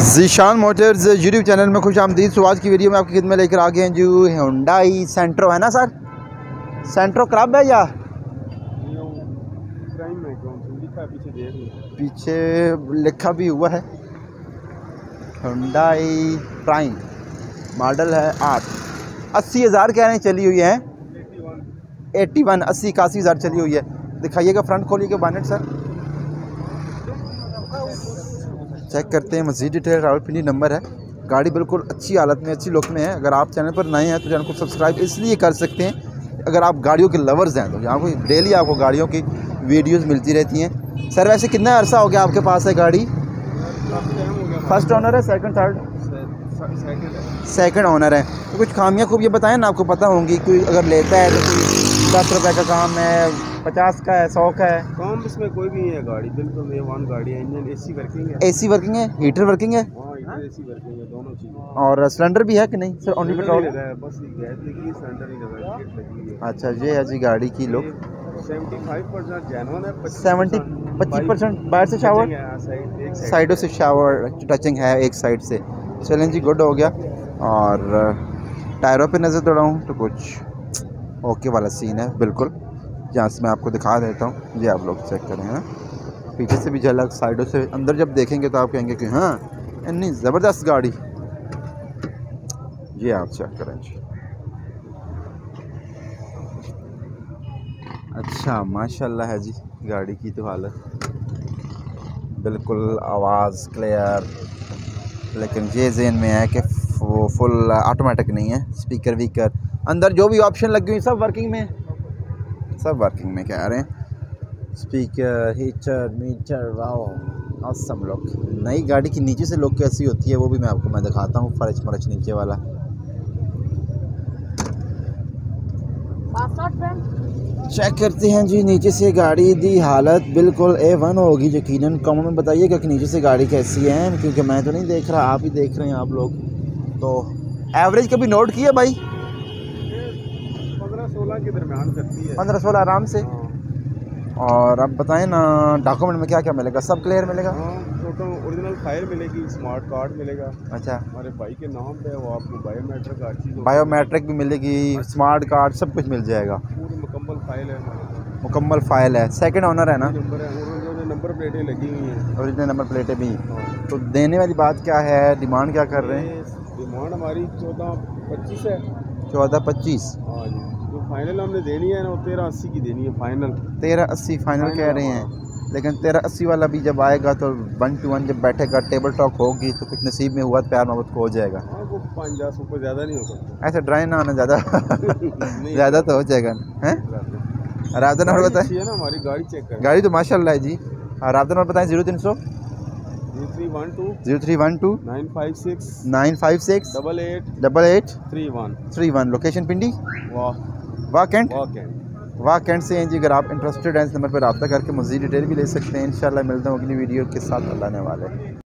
Zeeshan Motors YouTube channel में खुश आमदीद। तो आज की वीडियो में आपकी खिदमत में लेकर आ गए हैं जो हुंडई सेंट्रो है ना सर, सेंट्रो क्लब है या पीछे लिखा भी हुआ है हुंडई प्राइम, मॉडल है 80,000 कह रहे हैं चली हुई है, 81 चली हुई है। दिखाइएगा फ्रंट खोलिएगा बानेट सर, चेक करते हैं मज़ीद डिटेल। रावलपिंडी नंबर है, गाड़ी बिल्कुल अच्छी हालत में, अच्छी लुक में है। अगर आप चैनल पर नए हैं तो चैनल को सब्सक्राइब इसलिए कर सकते हैं अगर आप गाड़ियों के लवर्स हैं, तो यहाँ को डेली आपको गाड़ियों की वीडियोस मिलती रहती हैं। सर वैसे कितना अरसा हो गया आपके पास है गाड़ी? फर्स्ट ओनर है, सेकंड थर्ड? सेकंड ओनर है। तो कुछ खामियां खूब ये बताएं ना, आपको पता होंगी। कोई अगर लेता है तो कोई 10 रुपये का काम है, 50 का है, 100 का है काम, इसमें कोई भी नहीं है। गाड़ी बिल्कुल A1 गाड़ी है। इंजन एसी वर्किंग है, एसी वर्किंग है, हीटर वर्किंग है, एसी वर्किंग है, दोनों चीज़ें। और सिलेंडर भी है कि नहीं सर? ओनली पेट्रोल है, बस गैस लगी है, सिलेंडर नहीं लगा है, गेट लगी है। अच्छा ये है जी गाड़ी की लुक। 75% जेन्युइन है, 25% बाहर से शावर, साइडों से शावर टचिंग है एक साइड से। चलें जी, गुड हो गया। और टायरों पे नज़र दौड़ाऊँ तो कुछ ओके वाला सीन है बिल्कुल, जहाँ से मैं आपको दिखा देता हूँ। जी आप लोग चेक करें ना, पीछे से भी झलक, साइडों से, अंदर जब देखेंगे तो आप कहेंगे कि हाँ इतनी ज़बरदस्त गाड़ी। जी आप चेक करें जी, अच्छा माशाल्लाह है जी गाड़ी की तो हालत बिल्कुल, आवाज़ क्लियर। लेकिन ये ज़हन में है कि वो फुल ऑटोमेटिक नहीं है। स्पीकर वीकर अंदर जो भी ऑप्शन लगी हुई सब वर्किंग में, सब वर्किंग में कह रहे हैं। Speaker, heater, meter, wow awesome look. नई गाड़ी की नीचे से लुक कैसी होती है वो भी मैं दिखाता हूँ। फर्श मरच नीचे वाला चेक करते हैं जी। नीचे से गाड़ी दी हालत बिल्कुल A1 होगी यकीनन। कमेंट में बताइएगा कि नीचे से गाड़ी कैसी है, क्योंकि मैं तो नहीं देख रहा, आप ही देख रहे हैं आप लोग। तो एवरेज कभी नोट किया भाई? 15-16 के दरमियान करती है, 15-16 आराम से। और अब बताएं ना, डॉक्यूमेंट में क्या क्या मिलेगा? सब क्लियर मिलेगा? फोटो ओरिजिनल फाइल मिलेगी, स्मार्ट कार्ड मिलेगा। अच्छा, हमारे भाई के नाम पे है वो, आपको बायोमेट्रिक हर चीज़, बायोमेट्रिक भी मिलेगी, स्मार्ट कार्ड सब कुछ मिल जाएगा। पूरी मुकम्मल फाइल है, मुकम्मल फाइल है। सेकंड ओनर है ना? नंबर है, और नंबर प्लेटें लगी हुई हैं, ओरिजिनल नंबर प्लेटें भी। तो देने वाली बात क्या है, डिमांड क्या कर रहे हैं? डिमांड हमारी 14-25 है। 14-25? हाँ जी, जो फाइनल हमने देनी है ना वो 1380 की देनी है फाइनल। 1380 फाइनल कह रहे हैं, लेकिन 1380 वाला भी जब आएगा तो 1 to 1 जब बैठेगा, टेबल टॉक होगी तो कुछ नसीब में हुआ तो प्यार मोहब्बत को हो जाएगा। हाँ वो 5-10 रुपये ज़्यादा नहीं हो सकता, ऐसा ड्राई ना आना ज़्यादा ज़्यादा तो हो जाएगा हैं। राबता नंबर बताएं ना, हमारी गाड़ी चेक करें। गाड़ी तो माशाल्लाह है जी। राबता नंबर बताएं 0300 0312 956 956 88 31 31। लोकेशन पिंडी वाह कैंट से हैं जी। अगर आप इंटरेस्टेड हैं इस नंबर पर रब्ता करके मज़ीद डिटेल भी ले सकते हैं। इंशाल्लाह मिलते हैं अगली वीडियो के साथ। अल्लाह ने वाले।